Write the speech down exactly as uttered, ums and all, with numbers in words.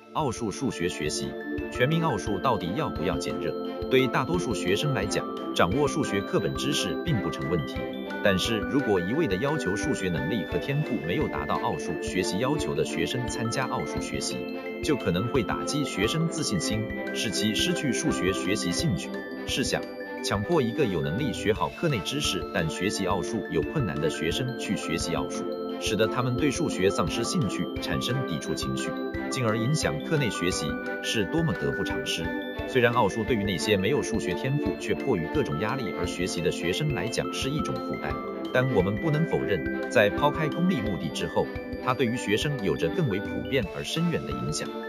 奥数数学学习，全民奥数到底要不要减热？对大多数学生来讲，掌握数学课本知识并不成问题。但是如果一味的要求数学能力和天赋没有达到奥数学习要求的学生参加奥数学习，就可能会打击学生自信心，使其失去数学学习兴趣。试想，强迫一个有能力学好课内知识但学习奥数有困难的学生去学习奥数，使得他们对数学丧失兴趣，产生抵触情绪，进而影响课内学习，是多么得不偿失。虽然奥数对于那些没有数学天赋却迫于各种压力而学习的学生来讲是一种负担，但我们不能否认，在抛开功利目的之后，它对于学生有着更为普遍而深远的影响。